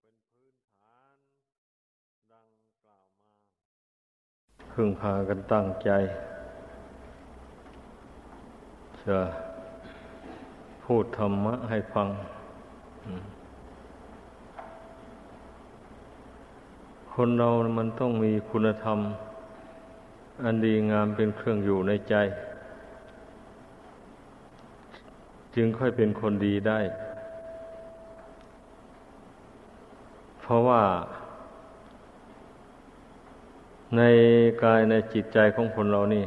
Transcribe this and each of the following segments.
เป็นพื้นฐานดังกล่าวมาพึงพากันตั้งใจจะพูดธรรมะให้ฟังคนเรามันต้องมีคุณธรรมอันดีงามเป็นเครื่องอยู่ในใจจึงค่อยเป็นคนดีได้เพราะว่าในกายในจิตใจของคนเรานี่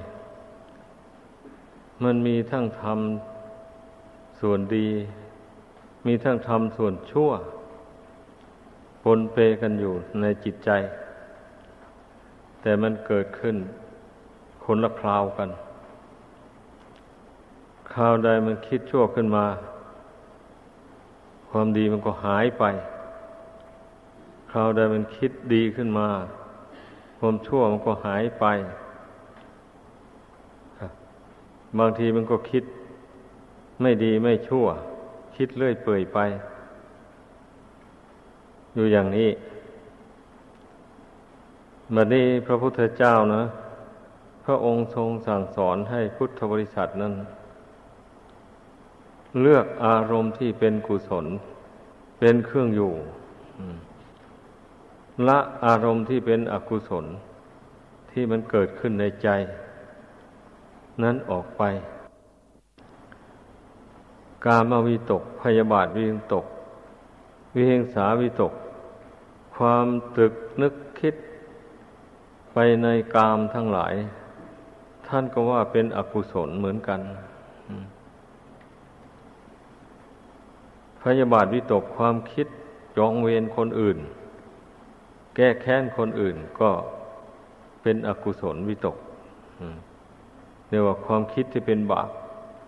มันมีทั้งธรรมส่วนดีมีทั้งธรรมส่วนชั่วปนเปกันอยู่ในจิตใจแต่มันเกิดขึ้นคนละคราวกันคราวใดมันคิดชั่วขึ้นมาความดีมันก็หายไปคราวใดมันคิดดีขึ้นมาความชั่วมันก็หายไปบางทีมันก็คิดไม่ดีไม่ชั่วคิดเลื่อยเปื่อยไปอยู่อย่างนี้บัดนี้พระพุทธเจ้านะพระองค์ทรงสั่งสอนให้พุทธบริษัทนั้นเลือกอารมณ์ที่เป็นกุศลเป็นเครื่องอยู่ละอารมณ์ที่เป็นอกุศลที่มันเกิดขึ้นในใจนั้นออกไปกามวิตกพยาบาทวิตกวิหิงสาวิตกความตรึกนึกคิดไปในกามทั้งหลายท่านก็ว่าเป็นอกุศลเหมือนกันพยาบาทวิตกความคิดจองเวรคนอื่นแก้แค้นคนอื่นก็เป็นอกุศลวิตกเรียกว่าความคิดที่เป็นบาป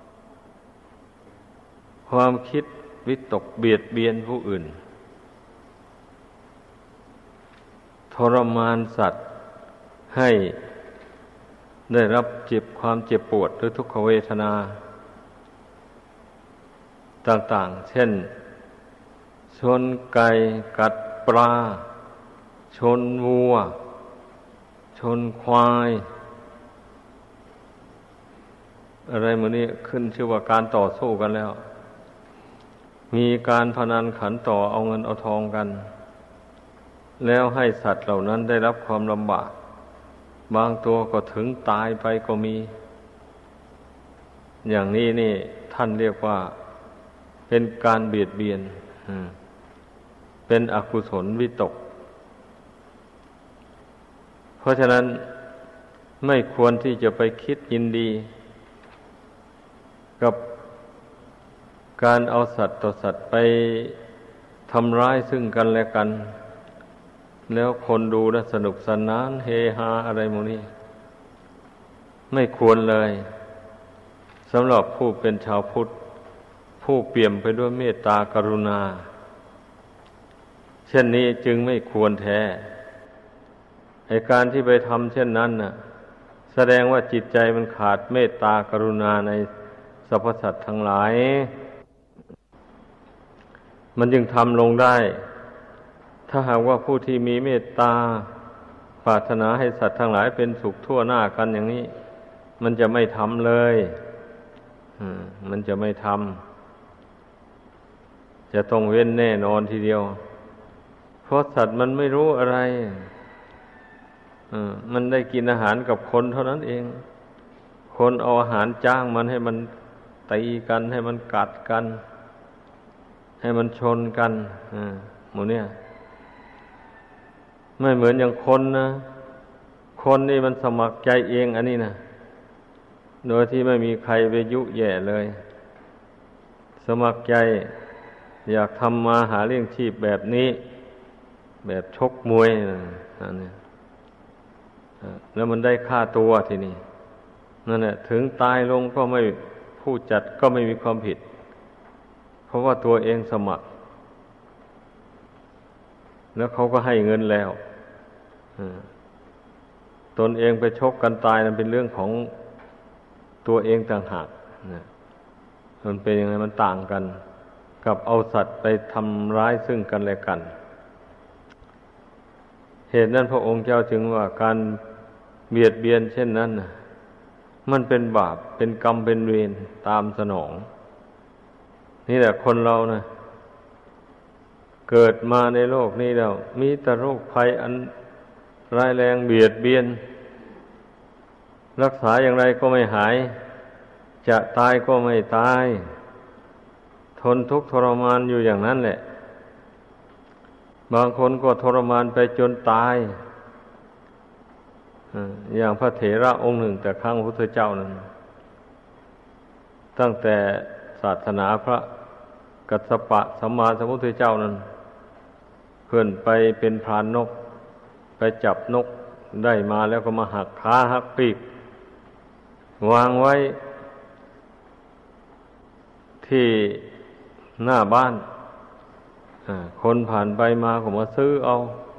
ความคิดวิตกเบียดเบียนผู้อื่นทรมานสัตว์ให้ได้รับความเจ็บปวดหรือทุกขเวทนาต่างๆเช่นชนไก่กัดปลาชนวัวชนควายอะไรหมดนี้ขึ้นชื่อว่าการต่อสู้กันแล้วมีการพนันขันต่อเอาเงินเอาทองกันแล้วให้สัตว์เหล่านั้นได้รับความลำบากบางตัวก็ถึงตายไปก็มีอย่างนี้นี่ท่านเรียกว่าเป็นการเบียดเบียนเป็นอกุศลวิตกเพราะฉะนั้นไม่ควรที่จะไปคิดยินดีกับการเอาสัตว์ต่อสัตว์ไปทำร้ายซึ่งกันและกันแล้วคนดูนะสนุกสนานเฮฮาอะไรหมดนี้ไม่ควรเลยสำหรับผู้เป็นชาวพุทธผู้เปี่ยมไปด้วยเมตตากรุณาเช่นนี้จึงไม่ควรแท้ในการที่ไปทำเช่นนั้นน่ะแสดงว่าจิตใจมันขาดเมตตากรุณาในสรรพสัตว์ทั้งหลายมันจึงทำลงได้ถ้าหากว่าผู้ที่มีเมตตาปรารถนาให้สัตว์ทั้งหลายเป็นสุขทั่วหน้ากันอย่างนี้มันจะไม่ทำเลยมันจะไม่ทำจะต้องเว้นแน่นอนทีเดียวเพราะสัตว์มันไม่รู้อะไรมันได้กินอาหารกับคนเท่านั้นเองคนเอาอาหารจ้างมันให้มันตีกันให้มันกัดกันให้มันชนกันหมู่เนี่ยไม่เหมือนอย่างคนนะคนนี่มันสมัครใจเองอันนี้นะโดยที่ไม่มีใครไปยุแย่เลยสมัครใจอยากทำมาหาเลี้ยงชีพแบบนี้แบบชกมวยนั่นเนี่ยแล้วมันได้ค่าตัวทีนี้นั่นแหละถึงตายลงก็ไม่ผู้จัดก็ไม่มีความผิดเพราะว่าตัวเองสมัครแล้วเขาก็ให้เงินแล้วตนเองไปชกกันตายนั้นเป็นเรื่องของตัวเองต่างหากมันเป็นยังไงมันต่างกันกับเอาสัตว์ไปทำร้ายซึ่งกันและกันเหตุนั้นพระองค์เจ้าจึงว่าการเบียดเบียนเช่นนั้นน่ะมันเป็นบาปเป็นกรรมเป็นเวรตามสนองนี่แหละคนเรานะเกิดมาในโลกนี้แล้วมีแต่โรคภัยอันร้ายแรงเบียดเบียนรักษาอย่างไรก็ไม่หายจะตายก็ไม่ตายทนทุกข์ทรมานอยู่อย่างนั้นแหละบางคนก็ทรมานไปจนตายอย่างพระเถระองค์หนึ่งแต่ครั้งพุทธเจ้านั้นตั้งแต่ศาสนาพระกัสสปะสัมมาสัมพุทธเจ้านั้นเพื่อนไปเป็นพรานนกไปจับนกได้มาแล้วก็มาหักขาหักปีกวางไว้ที่หน้าบ้านคนผ่านไปมาก็มาซื้อเอา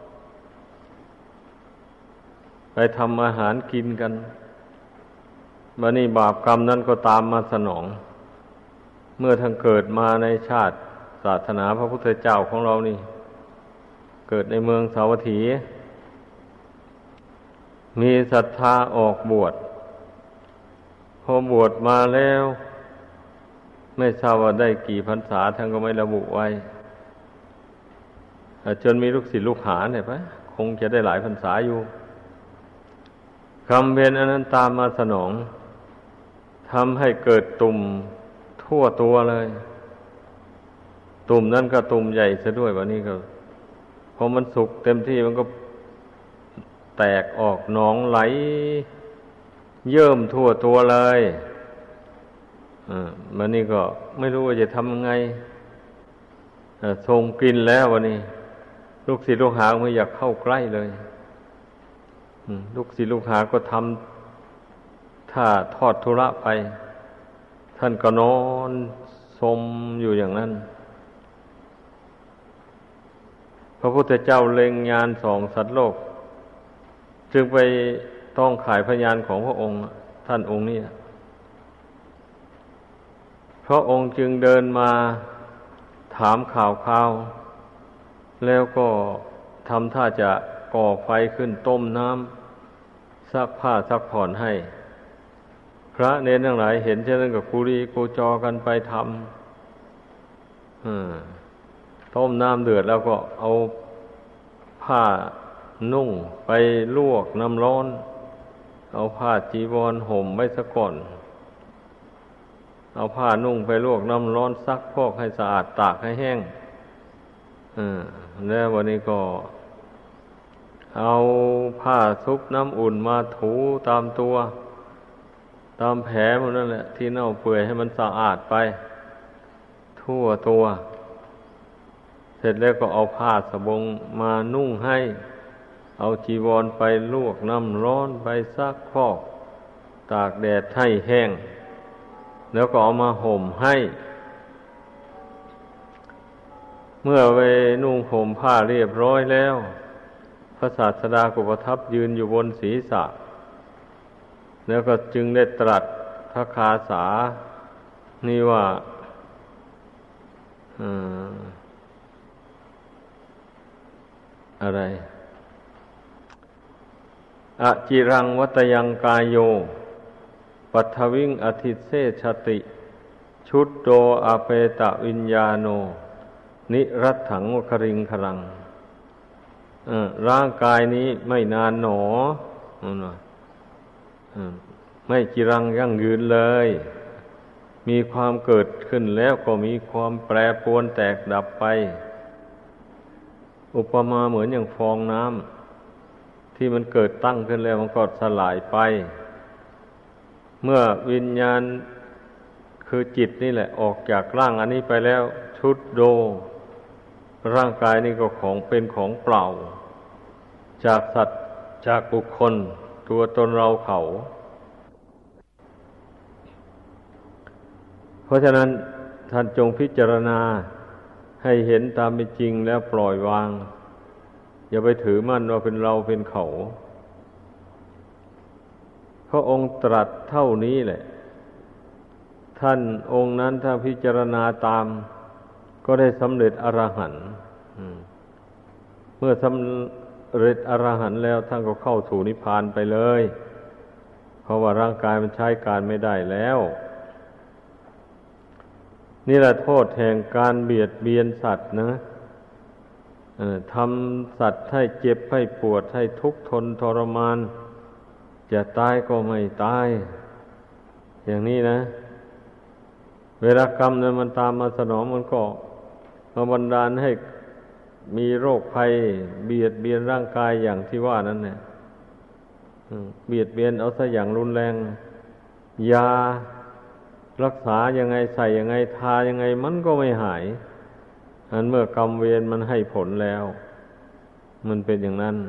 ไปทำอาหารกินกันบัดนี้บาปกรรมนั้นก็ตามมาสนองเมื่อทั้งเกิดมาในชาติศาสนาพระพุทธเจ้าของเรานี่เกิดในเมืองสาวัตถีมีศรัทธาออกบวชพอบวชมาแล้วไม่ทราบว่าได้กี่พรรษาท่านก็ไม่ระบุไว้จนมีลูกศิษย์ลูกหาเนี่ยปะคงจะได้หลายพรรษาอยู่กรรมเวรอันนั้นตามมาสนองทำให้เกิดตุ่มทั่วตัวเลยตุ่มนั่นก็ตุ่มใหญ่ซะด้วยวันนี้ก็พอมันสุกเต็มที่มันก็แตกออกหนองไหลเยิ่มทั่วตัวเลยวันนี้ก็ไม่รู้ว่าจะทำยังไงทรงกลิ่นแล้ววันนี้ลูกศิษย์ลูกหาไม่อยากเข้าใกล้เลยลูกศิษย์ลูกหาก็ทำถ้าทอดธุระไปท่านก็นอนสมอยู่อย่างนั้นพระพุทธเจ้าเล็งญาณส่องสัตว์โลกจึงไปต้องขายพยานของพระองค์ท่านองค์นี้พระองค์จึงเดินมาถามข่าวแล้วก็ทำท่าจะก่อไฟขึ้นต้มน้ำซักผ้าซักผ่อนให้พระเนรทั้งหลายเห็นเช่นนั้นก็กุลีกุจอกันไปทำต้มน้ำเดือดแล้วก็เอาผ้านุ่งไปลวกน้ำร้อนเอาผ้าจีวรห่มไว้ซะก่อนเอาผ้านุ่งไปลวกน้ำร้อนซักพอกให้สะอาดตากให้แห้งแล้ววันนี้ก็เอาผ้าซุบน้ำอุ่นมาถูตามตัวตามแผลมันนั่นแหละที่เน่าเปื่อยให้มันสะอาดไปทั่วตัวเสร็จแล้วก็เอาผ้าสบงมานุ่งให้เอาจีวรไปลวกน้ำร้อนไปซักพอกตากแดดให้แห้งแล้วก็เอามาห่มให้เมื่อไปนุ่งห่มผ้าเรียบร้อยแล้วพระศาสดาก็ประทับยืนอยู่บนศีรษะแล้วก็จึงได้ตรัสพระคาสานี่ว่าอะไรอจิรังวัตยังกายโยปัทวิงอธิเสชติชุดโดอเปตะวิญญาโนนิรัตถังวคริงครังร่างกายนี้ไม่นานหนอไม่จิรังยั่งยืนเลยมีความเกิดขึ้นแล้วก็มีความแปรปรวนแตกดับไปอุปมาเหมือนอย่างฟองน้ำที่มันเกิดตั้งขึ้นแล้วมันก็สลายไปเมื่อวิญญาณคือจิตนี่แหละออกจากร่างอันนี้ไปแล้วชุดโดร่างกายนี่ก็ของเป็นของเปล่าจากสัตว์จากบุคคลตัวตนเราเขาเพราะฉะนั้นท่านจงพิจารณาให้เห็นตามเป็นจริงแล้วปล่อยวางอย่าไปถือมั่นว่าเป็นเราเป็นเขาพระองค์ตรัสเท่านี้แหละท่านองค์นั้นถ้าพิจารณาตามก็ได้สำเร็จอรหันต์เมื่อฤทธิ์อรหันต์แล้วท่านก็เข้าสู่นิพพานไปเลยเพราะว่าร่างกายมันใช้การไม่ได้แล้วนี่แหละโทษแห่งการเบียดเบียนสัตว์นะทำสัตว์ให้เจ็บให้ปวดให้ทุกข์ทนทรมานจะตายก็ไม่ตายอย่างนี้นะเวลากรรมนั้นมันตามมาสนองมันก็มาบันดาลให้มีโรคภัยเบียดเบียนร่างกายอย่างที่ว่านั้นเนี่ยเบียดเบียนเอาซะอย่างรุนแรงยารักษายังไงใส่ยังไงทายังไงมันก็ไม่หายอันเมื่อกรรมเวรมันให้ผลแล้วมันเป็นอย่างนั้น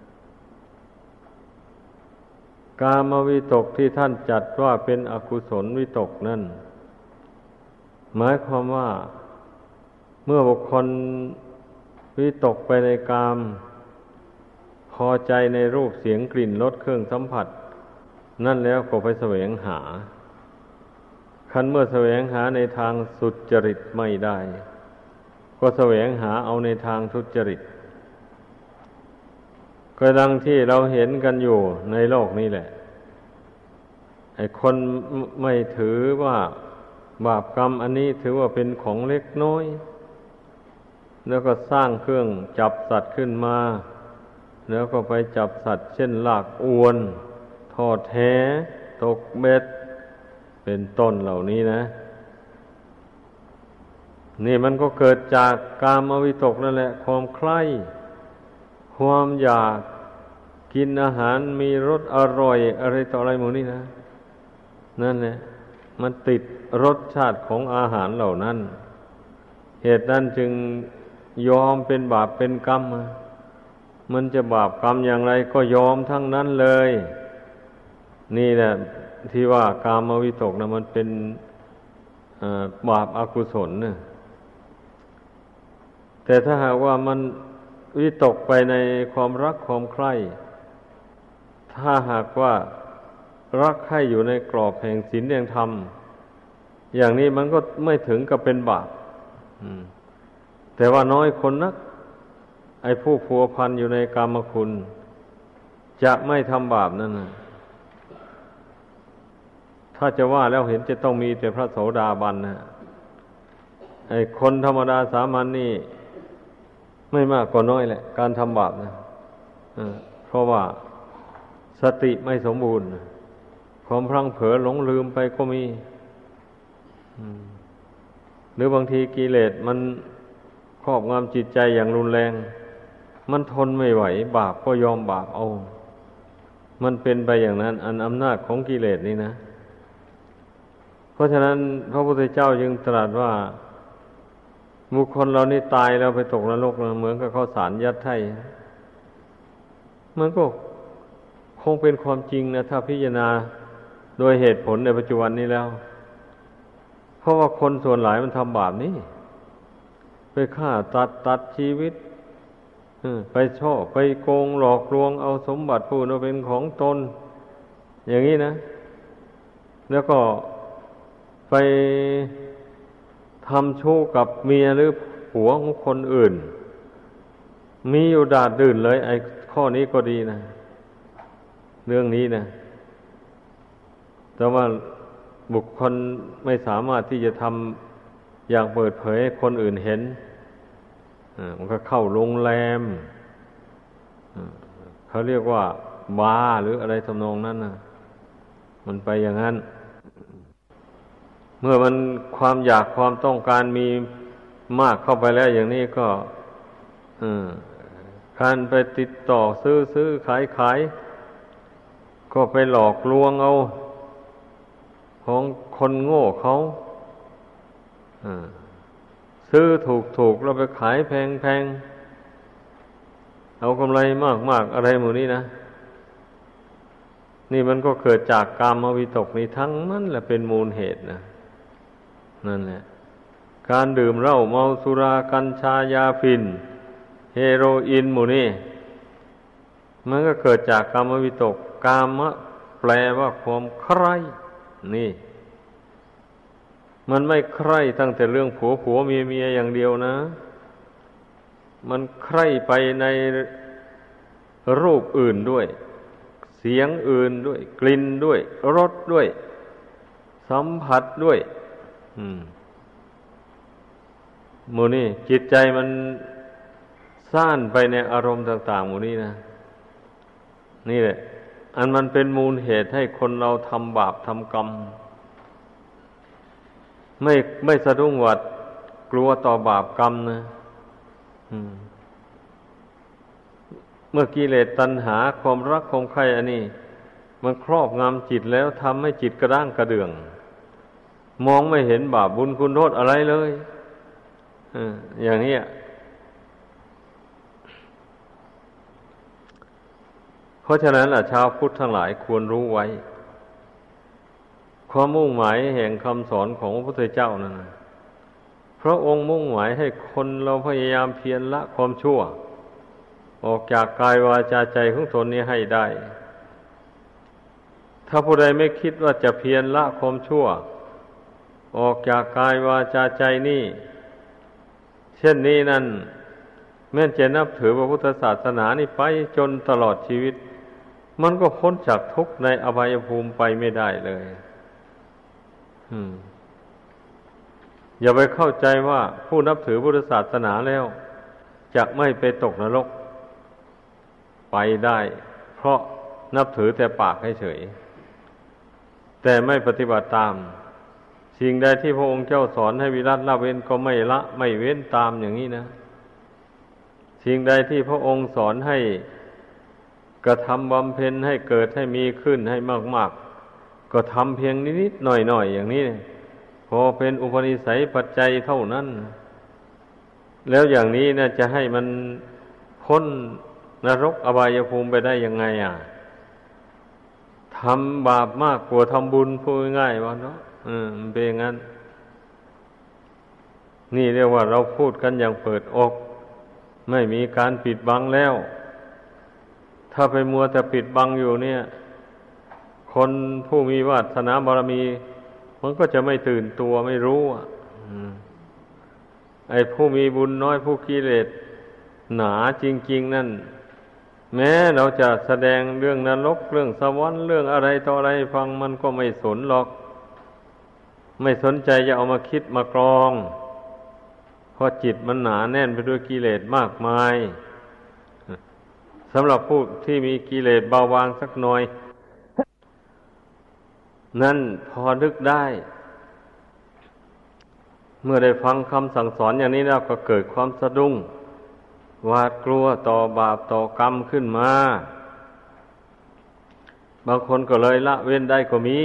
กามวิตกที่ท่านจัดว่าเป็นอกุศลวิตกนั่นหมายความว่าเมื่อบุคคลวิตกไปในกามพอใจในรูปเสียงกลิ่นรสเครื่องสัมผัสนั่นแล้วก็ไปแสวงหาคันเมื่อแสวงหาในทางสุจริตไม่ได้ก็แสวงหาเอาในทางทุจริตก็ดังที่เราเห็นกันอยู่ในโลกนี้แหละไอ้คนไม่ถือว่าบาปกรรมอันนี้ถือว่าเป็นของเล็กน้อยแล้วก็สร้างเครื่องจับสัตว์ขึ้นมาแล้วก็ไปจับสัตว์เช่นลากอวนทอดแหตกเบ็ดเป็นต้นเหล่านี้นะนี่มันก็เกิดจากกามวิตกนั่นแหละความใคร่ความอยากกินอาหารมีรสอร่อยอะไรต่ออะไรหมดนี่นะนั่นแหละมันติดรสชาติของอาหารเหล่านั้นเหตุนั้นจึงยอมเป็นบาปเป็นกรรมมันจะบาปกรรมอย่างไรก็ยอมทั้งนั้นเลยนี่แหละที่ว่ากามวิตกนะมันเป็นบาปอกุศลนะแต่ถ้าหากว่ามันวิตกไปในความรักความใคร่ถ้าหากว่ารักใคร่อยู่ในกรอบแห่งศีลแห่งธรรมอย่างนี้มันก็ไม่ถึงกับเป็นบาปแต่ว่าน้อยคนนักไอ้ผู้พัวพันอยู่ในกามคุณจะไม่ทำบาปนั่นนะถ้าจะว่าแล้วเห็นจะต้องมีแต่พระโสดาบันนะไอ้คนธรรมดาสามัญนี่ไม่มากก็น้อยแหละการทำบาปนะเพราะว่าสติไม่สมบูรณ์ความพลั้งเผลอหลงลืมไปก็มีหรือบางทีกิเลสมันครอบงำจิตใจอย่างรุนแรงมันทนไม่ไหวบาปก็ยอมบาปเอามันเป็นไปอย่างนั้นอันอำนาจของกิเลสนี่นะเพราะฉะนั้นพระพุทธเจ้าจึงตรัสว่าบุคคลเรานี่ตายแล้วไปตกนรกเหมือนกับข้าวสารยัดไถ่มันก็คงเป็นความจริงนะถ้าพิจารณาโดยเหตุผลในปัจจุบันนี้แล้วเพราะว่าคนส่วนหลายมันทำบาปนี้ไปฆ่าตัดชีวิตไปช่อไปโกงหลอกลวงเอาสมบัติผู้นั้นเป็นของตนอย่างนี้นะแล้วก็ไปทำชู้กับเมียหรือผัวของคนอื่นมีอยู่ดาดดื่นเลยไอ้ข้อนี้ก็ดีนะเรื่องนี้นะแต่ว่าบุคคลไม่สามารถที่จะทำอย่างเปิดเผยให้คนอื่นเห็นมันก็เข้าโรงแรมเขาเรียกว่าบาร์หรืออะไรทำนองนั้นนะมันไปอย่างนั้นเมื่อมันความอยากความต้องการมีมากเข้าไปแล้วอย่างนี้ก็การไปติดต่อซื้อขายก็ไปหลอกลวงเอาของคนโง่เขาซื้อถูกแล้วไปขายแพงเอากำไรมากอะไรหมู่นี้นะนี่มันก็เกิดจากกามวิตกนี้ทั้งนั้นแหละเป็นมูลเหตุนะนั่นแหละการดื่มเหล้าเมาสุรากัญชายาฝิ่นเฮโรอีนหมู่นี้มันก็เกิดจากกามวิตกกามะแปลว่าความใคร่นี่มันไม่ใคร่ตั้งแต่เรื่องผัวเมียอย่างเดียวนะมันใคร่ไปในรูปอื่นด้วยเสียงอื่นด้วยกลิ่นด้วยรสด้วยสัมผัสด้วยหมู่นี้จิตใจมันซ่านไปในอารมณ์ต่างๆหมู่นี้นะนี่แหละอันมันเป็นมูลเหตุให้คนเราทำบาปทำกรรมไม่สะดุ้งหวาดกลัวต่อบาปกรรมนะเมื่อกิเลสตัณหาความรักความใคร่อันนี้มันครอบงำจิตแล้วทำให้จิตกระด้างกระเดื่องมองไม่เห็นบาปบุญคุณโทษอะไรเลยอย่างนี้เพราะฉะนั้นล่ะชาวพุทธทั้งหลายควรรู้ไว้ความมุ่งหมายแห่งคำสอนของพระพุทธเจ้านั้นพระองค์มุ่งหมายให้คนเราพยายามเพียรละความชั่วออกจากกายวาจาใจของตนนี้ให้ได้ถ้าผู้ใดไม่คิดว่าจะเพียรละความชั่วออกจากกายวาจาใจนี่เช่นนี้นั่นแม้จะนับถือพระพุทธศาสนานี่ไปจนตลอดชีวิตมันก็พ้นจากทุกข์ในอบายภูมิไปไม่ได้เลยอย่าไปเข้าใจว่าผู้นับถือพุทธศาสนาแล้วจะไม่ไปตกนรกไปได้เพราะนับถือแต่ปากให้เฉยแต่ไม่ปฏิบัติตามสิ่งใดที่พระองค์เจ้าสอนให้วิรัติละเว้นก็ไม่ละไม่เว้นตามอย่างนี้นะสิ่งใดที่พระองค์สอนให้กระทำบำเพ็ญให้เกิดให้มีขึ้นให้มากๆก็ทำเพียงนิดๆหน่อยๆอย่างนี้พอเป็นอุปนิสัยปัจจัยเท่านั้นแล้วอย่างนี้นะจะให้มันพ้นนรกอบายภูมิไปได้ยังไงทำบาปมากกว่าทำบุญพูดง่ายๆว่าเนาะมันเป็นอย่างนั้นนี่เรียกว่าเราพูดกันอย่างเปิดอกไม่มีการปิดบังแล้วถ้าไปมัวแต่ปิดบังอยู่เนี่ยคนผู้มีวาสนาบารมีมันก็จะไม่ตื่นตัวไม่รู้ไอ้ผู้มีบุญน้อยผู้กิเลสหนาจริงๆนั่นแม้เราจะแสดงเรื่องนรกเรื่องสวรรค์เรื่องอะไรต่ออะไรฟังมันก็ไม่สนหรอกไม่สนใจจะเอามาคิดมากรองเพราะจิตมันหนาแน่นไปด้วยกิเลสมากมายสำหรับผู้ที่มีกิเลสเบาบางสักหน่อยนั่นพอนึกได้เมื่อได้ฟังคำสั่งสอนอย่างนี้แล้วก็เกิดความสะดุ้งหวาดกลัวต่อบาปต่อกรรมขึ้นมาบางคนก็เลยละเว้นได้ก็มี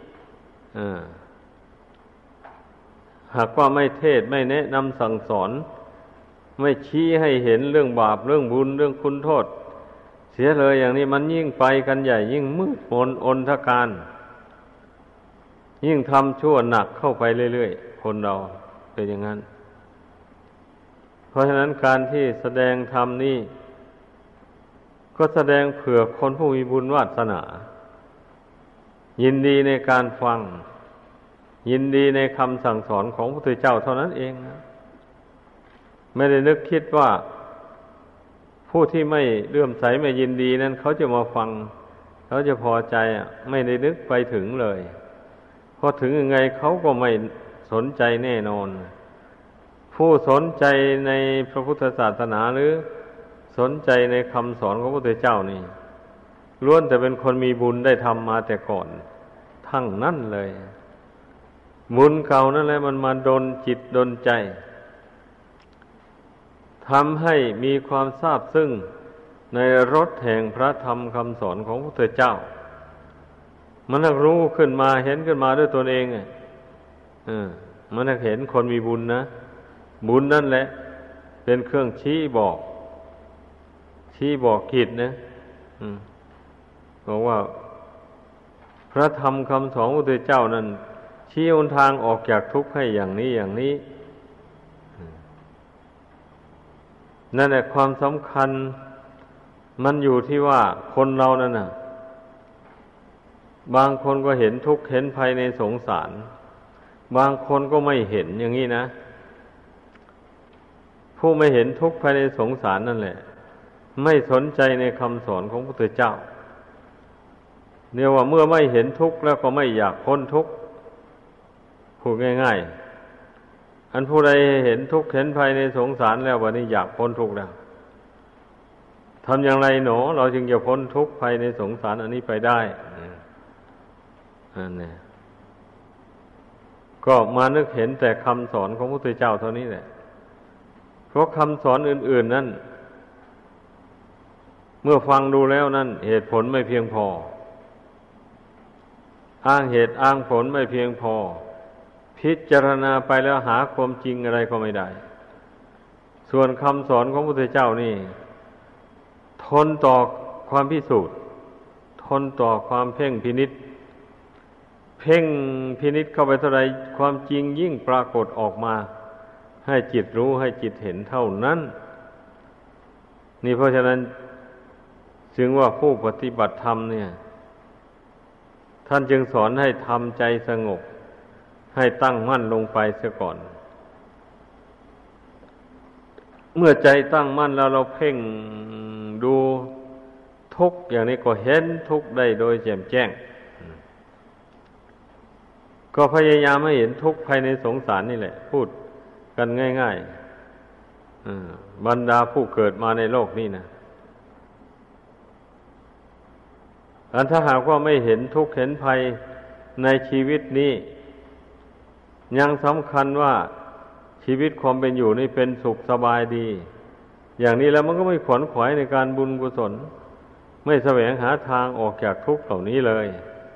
หากว่าไม่เทศไม่แนะนำสั่งสอนไม่ชี้ให้เห็นเรื่องบาปเรื่องบุญเรื่องคุณโทษเสียเลยอย่างนี้มันยิ่งไปกันใหญ่ยิ่งมืดมนอนทการยิ่งทำชั่วหนักเข้าไปเรื่อยๆคนเราเป็นอย่างนั้นเพราะฉะนั้นการที่แสดงธรรมนี่ก็แสดงเผื่อคนผู้มีบุญวาสนายินดีในการฟังยินดีในคำสั่งสอนของพระพุทธเจ้าเท่านั้นเองนะไม่ได้นึกคิดว่าผู้ที่ไม่เลื่อมใสไม่ยินดีนั้นเขาจะมาฟังเขาจะพอใจไม่ได้นึกไปถึงเลยพอถึงยังไงเขาก็ไม่สนใจแน่นอนผู้สนใจในพระพุทธศาสนาหรือสนใจในคำสอนของพระพุทธเจ้านี่ล้วนแต่เป็นคนมีบุญได้ทำมาแต่ก่อนทั้งนั้นเลยบุญเก่านั่นแหละมันมาดลจิตดลใจทำให้มีความทราบซึ้งในรสแห่งพระธรรมคำสอนของพระพุทธเจ้ามันรู้ขึ้นมาเห็นขึ้นมาด้วยตนเองมันเห็นคนมีบุญนะบุญนั่นแหละเป็นเครื่องชี้บอกกิจนะบอกว่าพระธรรมคำสอนของพระพุทธเจ้านั้นชี้หนทางออกจากทุกข์ให้อย่างนี้อย่างนี้นั่นแหละความสำคัญมันอยู่ที่ว่าคนเรานั่นน่ะบางคนก็เห็นทุกข์เห็นภัยในสงสารบางคนก็ไม่เห็นอย่างนี้นะผู้ไม่เห็นทุกข์ภายในสงสารนั่นแหละไม่สนใจในคำสอนของพระพุทธเจ้าเนี่ยว่าเมื่อไม่เห็นทุกข์แล้วก็ไม่อยากพ้นทุกข์พูดง่ายๆอันผู้ใดเห็นทุกข์เห็นภัยในสงสารแล้ววันนี้อยากพ้นทุกข์แล้วทำอย่างไรหนอเราจึงจะพ้นทุกข์ภัยในสงสารอันนี้ไปได้อันนี้ก็มานึกเห็นแต่คำสอนของพระพุทธเจ้าเท่านี้แหละเพราะคำสอนอื่นๆนั้นเมื่อฟังดูแล้วนั้นเหตุผลไม่เพียงพออ้างเหตุอ้างผลไม่เพียงพอพิจารณาไปแล้วหาความจริงอะไรก็ไม่ได้ส่วนคำสอนของพระพุทธเจ้านี่ทนต่อความพิสูจน์ทนต่อความเพ่งพินิจเพ่งพินิจเข้าไปเท่าไรความจริงยิ่งปรากฏออกมาให้จิตรู้ให้จิตเห็นเท่านั้นนี่เพราะฉะนั้นจึงว่าผู้ปฏิบัติธรรมเนี่ยท่านจึงสอนให้ทำใจสงบให้ตั้งมั่นลงไปเสียก่อนเมื่อใจตั้งมั่นแล้วเราเพ่งดูทุกข์อย่างนี้ก็เห็นทุกข์ได้โดยแจ่มแจ้งก็พยายามให้เห็นทุกข์ภายในสงสารนี่แหละพูดกันง่ายๆบรรดาผู้เกิดมาในโลกนี้นะถ้าหากว่าไม่เห็นทุกข์เห็นภัยในชีวิตนี้ยังสำคัญว่าชีวิตความเป็นอยู่นี่เป็นสุขสบายดีอย่างนี้แล้วมันก็ไม่ขวนขวายในการบุญกุศลไม่แสวงหาทางออกจากทุกข์เหล่านี้เลย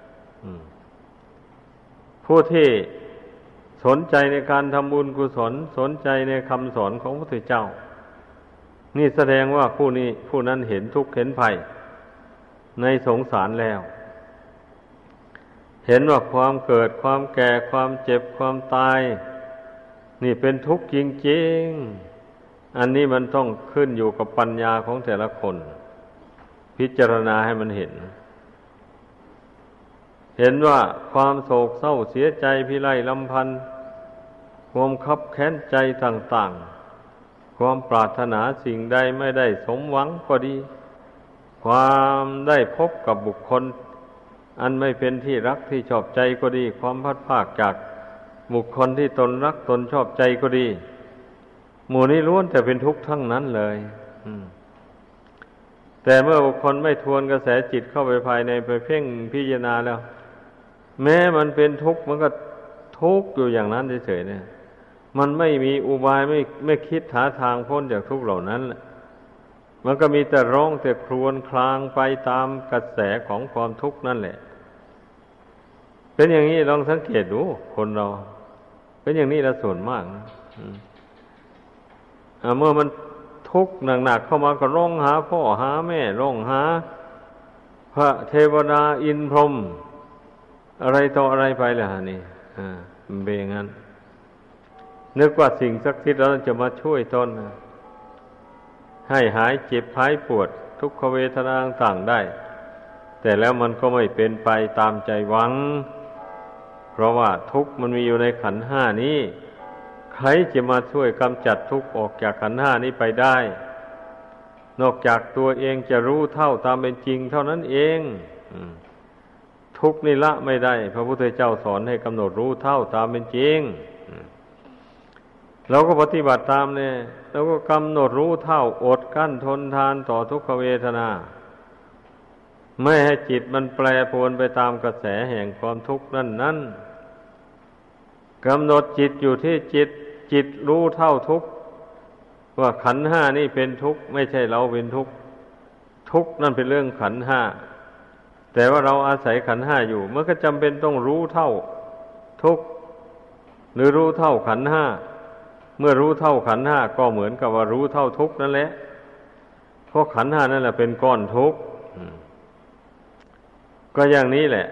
ผู้ที่สนใจในการทำบุญกุศลสนใจในคำสอนของพระพุทธเจ้านี่แสดงว่าผู้นั้นเห็นทุกข์เห็นภัยในสงสารแล้วเห็นว่าความเกิดความแก่ความเจ็บความตายนี่เป็นทุกข์จริงๆอันนี้มันต้องขึ้นอยู่กับปัญญาของแต่ละคนพิจารณาให้มันเห็นว่าความโศกเศร้าเสียใจพิไรลำพันธ์ความคับแค้นใจต่างๆความปรารถนาสิ่งใดไม่ได้สมหวังก็ดีความได้พบกับบุคคลอันไม่เป็นที่รักที่ชอบใจก็ดีความพัดพรากจากบุคคลที่ตนรักตนชอบใจก็ดีหมู่นี้ล้วนแต่เป็นทุกข์ทั้งนั้นเลยแต่เมื่อบุคคลไม่ทวนกระแสจิตเข้าไปภายในไปเพ่งพิจารณาแล้วแม้มันเป็นทุกข์มันก็ทุกข์อยู่อย่างนั้นเฉยๆเนี่ยมันไม่มีอุบายไม่คิดหาทางพ้นจากทุกข์เหล่านั้นมันก็มีแต่ร้องแต่ครวญครางไปตามกระแสของความทุกข์นั่นแหละเป็นอย่างนี้ลองสังเกตดูคนเราเป็นอย่างนี้ละส่วนมากนะเมื่อมันทุกข์หนักๆเข้ามาก็ร้องหาพ่อหาแม่ร้องหาพระเทวดาอินทร์พรหมอะไรต่ออะไรไปล่ะนี่มันเป็นอย่างนั้นนึกว่าสิ่งศักดิ์สิทธิ์แล้วจะมาช่วยตนให้หายเจ็บหายปวดทุกขเวทนาต่างได้แต่แล้วมันก็ไม่เป็นไปตามใจหวังเพราะว่าทุกข์มันมีอยู่ในขันธ์ห้านี้ใครจะมาช่วยกำจัดทุกข์ออกจากขันธ์ห้านี้ไปได้นอกจากตัวเองจะรู้เท่าตามเป็นจริงเท่านั้นเองทุกข์นี่ละไม่ได้พระพุทธเจ้าสอนให้กำหนดรู้เท่าตามเป็นจริงเราก็ปฏิบัติตามเนี่ยเราก็กำหนดรู้เท่าอดกั้นทนทานต่อทุกขเวทนาไม่ให้จิตมันแปรปรวนไปตามกระแสแห่งความทุกข์นั้นกำหนดจิตอยู่ที่จิตรู้เท่าทุกข์ว่าขันธ์ห้านี่เป็นทุกข์ไม่ใช่เราเป็นทุกข์ทุกข์นั่นเป็นเรื่องขันธ์ห้าแต่ว่าเราอาศัยขันธ์ห้าอยู่มันก็จำเป็นต้องรู้เท่าทุกข์หรือรู้เท่าขันธ์ห้าเมื่อรู้เท่าขันธ์ห้าก็เหมือนกับว่ารู้เท่าทุกข์นั่นแหละเพราะขันธ์ห้านั่นแหละเป็นก้อนทุกข์ก็อย่างนี้แหละ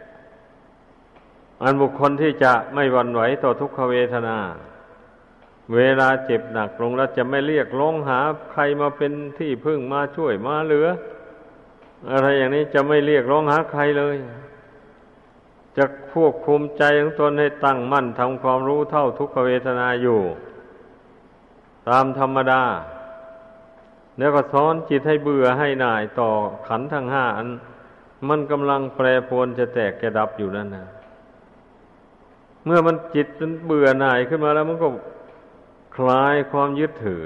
อันบุคคลที่จะไม่หวั่นไหวต่อทุกขเวทนาเวลาเจ็บหนักลงแล้วจะไม่เรียกร้องหาใครมาเป็นที่พึ่งมาช่วยมาเหลืออะไรอย่างนี้จะไม่เรียกร้องหาใครเลยจะควบคุมใจของตนให้ตั้งมั่นทำความรู้เท่าทุกขเวทนาอยู่ตามธรรมดาแล้วก็สอนจิตให้เบื่อให้หน่ายต่อขันธ์ทั้งห้าอันมันกำลังแปรปรวนจะแตกจะดับอยู่นั่นนะเมื่อมันจิตมันเบื่อหน่ายขึ้นมาแล้วมันก็คลายความยึดถือ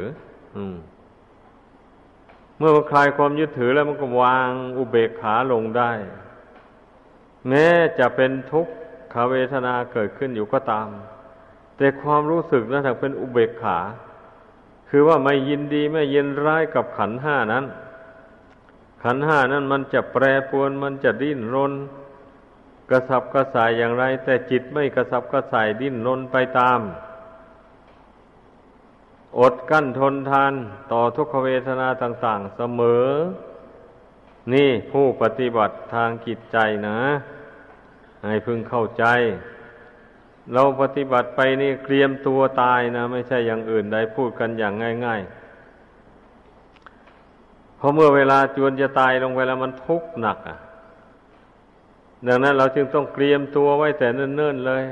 เมื่อมันคลายความยึดถือแล้วมันก็วางอุเบกขาลงได้แม้จะเป็นทุกขเวทนาเกิดขึ้นอยู่ก็ตามแต่ความรู้สึกนั้นถ้าเป็นอุเบกขาคือว่าไม่ยินดีไม่ยินร้ายกับขันธ์ห้านั้นขันธ์ห้านั้นมันจะแปรปรวนมันจะดิ้นรนกระสับกระส่ายอย่างไรแต่จิตไม่กระสับกระส่ายดิ้นรนไปตามอดกั้นทนทานต่อทุกขเวทนาต่างๆเสมอนี่ผู้ปฏิบัติทางจิตใจนะให้พึงเข้าใจเราปฏิบัติไปนี่เตรียมตัวตายนะไม่ใช่อย่างอื่นใดพูดกันอย่างง่ายๆเพราะเมื่อเวลาจวนจะตายลงไปแล้วมันทุกข์หนักดังนั้นเราจึงต้องเตรียมตัวไว้แต่เนิ่นๆเลย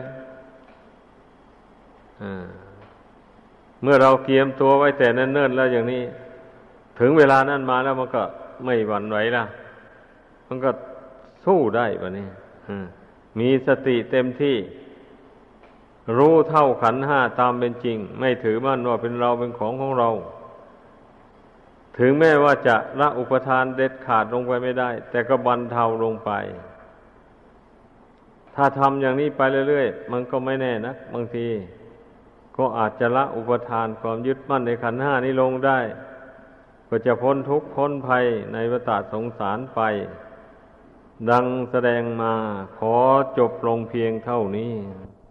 เมื่อเราเตรียมตัวไว้แต่เนิ่นๆแล้วอย่างนี้ถึงเวลานั้นมาแล้วมันก็ไม่หวั่นไหวละมันก็สู้ได้ปะนี่มีสติเต็มที่รู้เท่าขันธ์ห้าตามเป็นจริงไม่ถือมั่นว่าเป็นเราเป็นของเราถึงแม้ว่าจะละอุปทานเด็ดขาดลงไปไม่ได้แต่ก็บรรเทาลงไปถ้าทำอย่างนี้ไปเรื่อยๆมันก็ไม่แน่นะบางทีก็อาจจะละอุปทานความยึดมั่นในขันธ์ห้านี้ลงได้ก็จะพ้นทุกข์พ้นภัยในวัฏสงสารไปดังแสดงมาขอจบลงเพียงเท่านี้